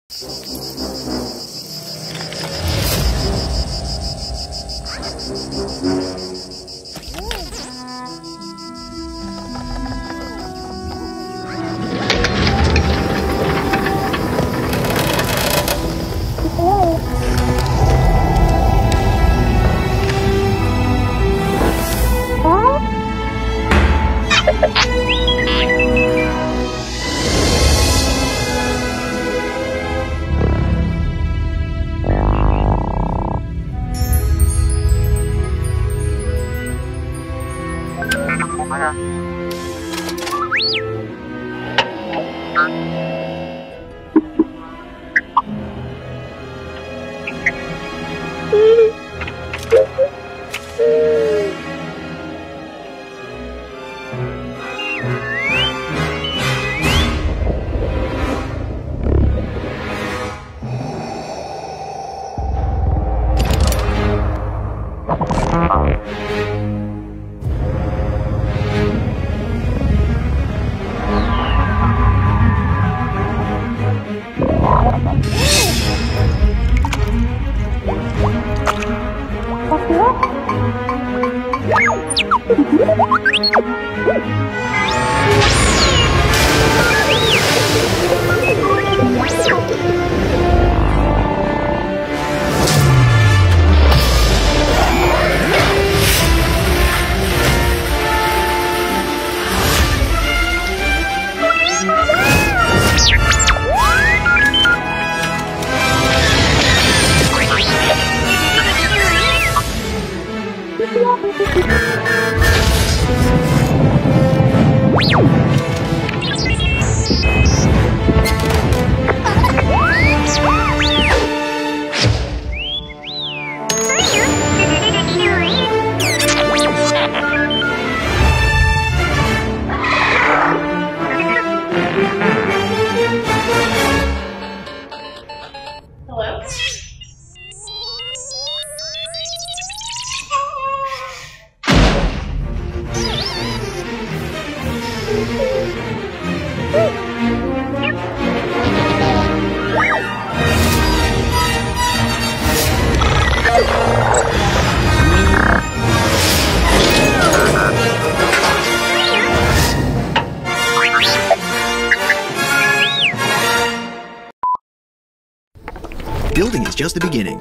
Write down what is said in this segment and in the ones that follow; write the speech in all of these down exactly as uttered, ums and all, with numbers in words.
Building is just the beginning.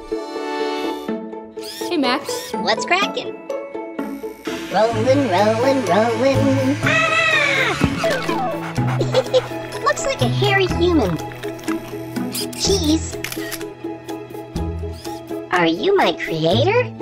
Hey, Max. What's cracking? Rollin', rollin', rollin'. Ah! Looks like a hairy human. Cheese. Are you my creator?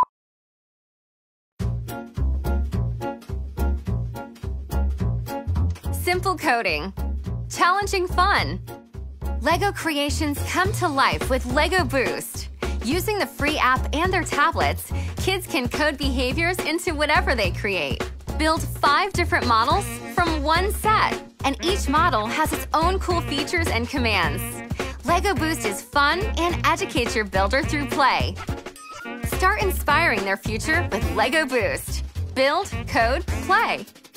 Simple coding. Challenging fun. Lego creations come to life with Lego Boost. Using the free app and their tablets, kids can code behaviors into whatever they create. Build five different models from one set, and each model has its own cool features and commands. Lego Boost is fun and educates your builder through play. Start inspiring their future with Lego Boost. Build, code, play.